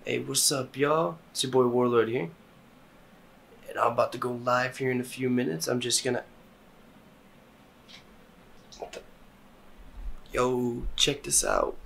Hey, what's up, y'all? It's your boy Warlord here. And I'm about to go live here in a few minutes. I'm just gonna... Yo, check this out.